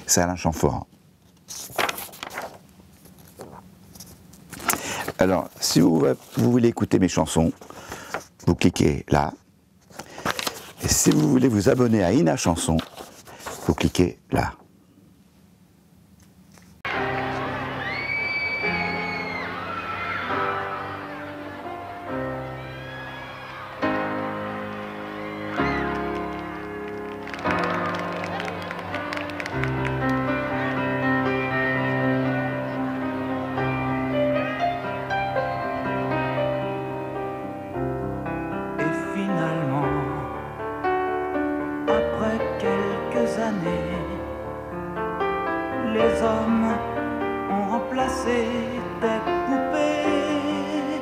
c'est Alain Chamfort. Alors, si vous voulez écouter mes chansons, vous cliquez là. Et si vous voulez vous abonner à Ina Chanson, vous cliquez là. Les hommes ont remplacé des poupées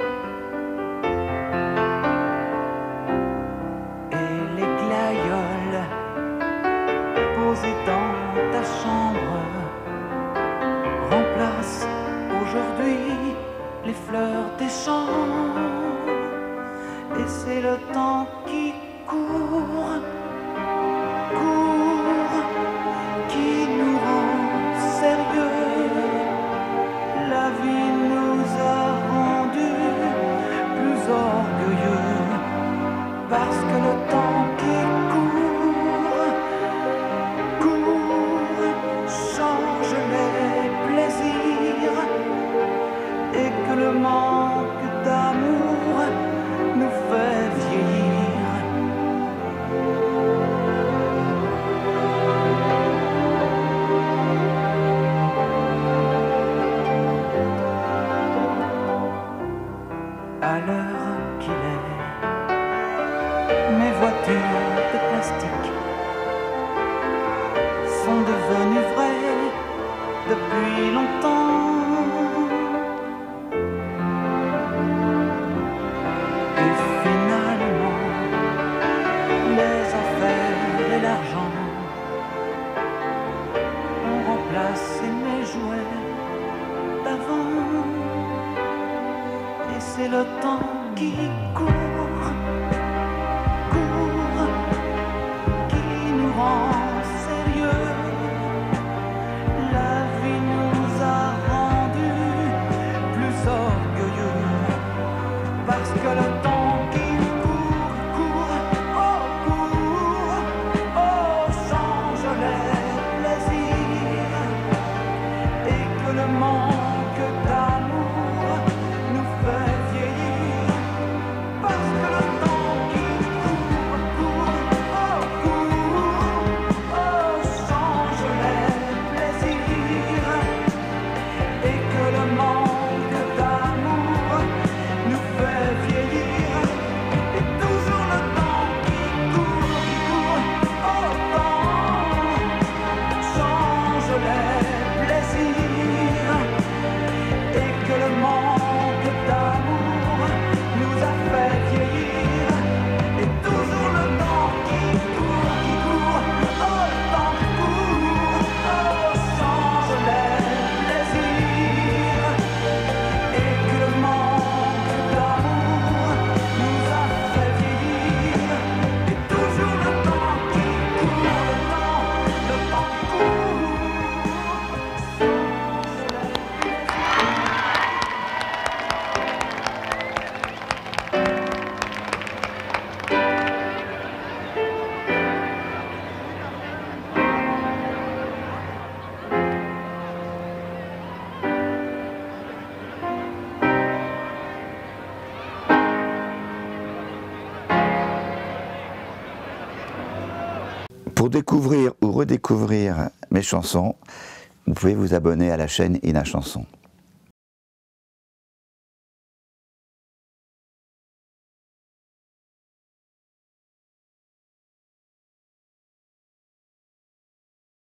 et les glaïeuls posés dans ta chambre remplacent aujourd'hui les fleurs des champs. Et c'est le temps qui court, qui nous rend sérieux. La vie nous a rendus plus orgueilleux, parce que le temps qui court, change les plaisirs, et que le manque d'amour nous fait vieillir. À l'heure qu'il est, mes voitures de plastique sont devenues vraies depuis longtemps. Et finalement, les affaires et l'argent ont remplacé mes jouets d'avant. Et c'est le temps qui court, qui nous rend sérieux. La vie nous a rendus plus orgueilleux, parce que le temps qui court, change les plaisirs, et que le manque d'amour nous fait vieillir. Parce que le temps qui change les plaisirs, et que le manque d'amour nous fait vieillir. Et toujours le temps qui change les plaisirs, et que le manque d'amour nous a fait vieillir. Et toujours le temps qui change les plaisirs, et que le manque d'amour nous a fait vieillir. Et toujours le temps qui Pour découvrir ou redécouvrir mes chansons, vous pouvez vous abonner à la chaîne Ina Chanson.